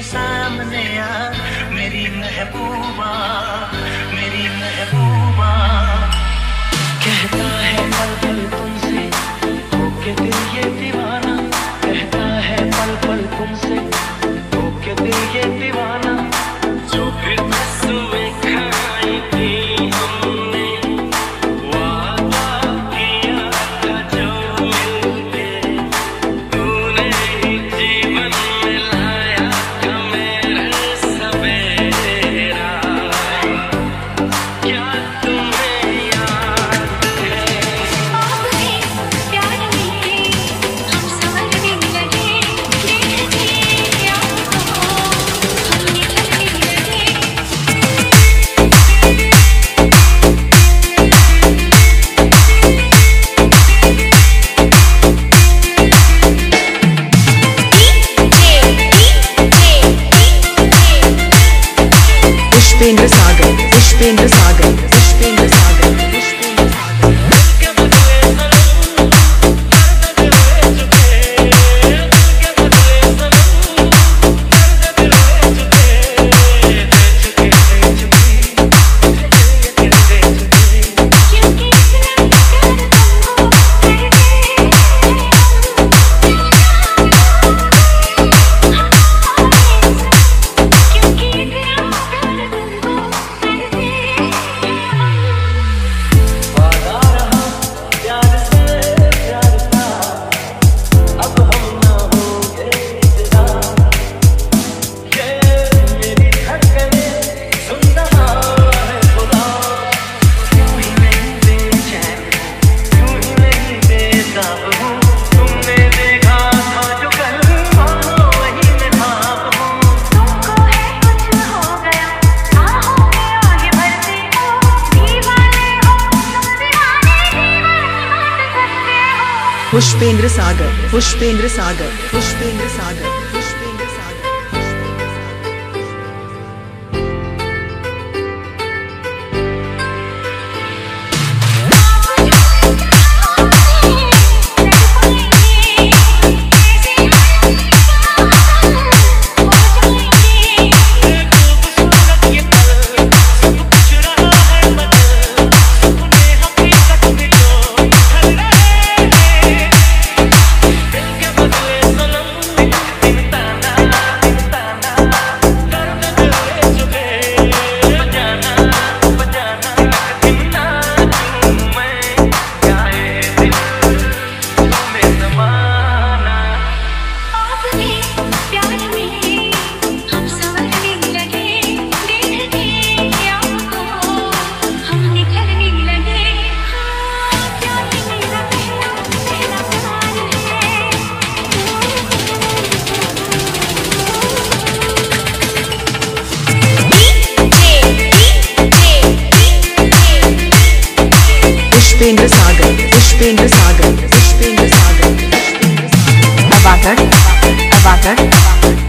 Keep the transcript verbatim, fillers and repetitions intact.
सामने आ, मेरी महबूबा, मेरी महबूबा। कहता है पल पल तुमसे होके दिल ये दीवाना, कहता है पल पल तुमसे होके दिल ये दीवाना। जो फिर हंसुए खाएंगे हमने वादा किया था, जो मिलके तूने ही जीवन में लाया था मेरे सवेरा। क्या तुम्हें याद है? आपके प्यार में हम संवरने लगे, देखते आपको हम निखरने लगे। पुष्पेंद्र सागर, पुष्पेंद्र सागर, पुष्पेंद्र सागर, पुष्पेंद्र सागर। के बदले सनम दर्द दिले चुके, के बदले सनम दर्द दिले चुके, दे चुके, दे चुके, दे चुके। क्योंकि इतना प्यार तुमको करते हैं हम, क्योंकि इतना प्यार तुमको करते हैं हम। वादा रहा प्यार से प्यार का, अब हम ना होंगे जुदा। ये मेरी धड़कने सुन रहा है खुदा। यूं ही नहीं बेचैन हूँ, यूं ही नहीं बेताब हूँ। तुमने देखा था जो कल, मानो वही मैं ख्वाब हूँ। तुमको है कुछ हो गया, आहों में आगे बढ़ते हो, दीवाने हो तुम, दीवाने दीवाने बात करते हो। पुष्पेंद्र सागर, पुष्पेंद्र सागर, पुष्पेंद्र सागर, पुष्पेंद्र सागर। खूबसूरत ये पल, सब कुछ रहा है बदल, सपने हकीकत में जो ढल रहे हैं। दिल के बदले सनम दिन ताना, दिन ताना दर्द दिले चुके। बजाना बजाना दिन ना दूं मैं, गाए दिल तुम्हें ज़माना। आपके प्यार में हम संवरने लगे, देखते आपको हम निखरने लगे। हाँ, प्यार मेरा पहला पहला प्यार है। पुष्पेंद्र सागर, पुष्पेंद्र सागर, पुष्पेंद्र सागर, पुष्पेंद्र सागर। अबाकर, अबाकर,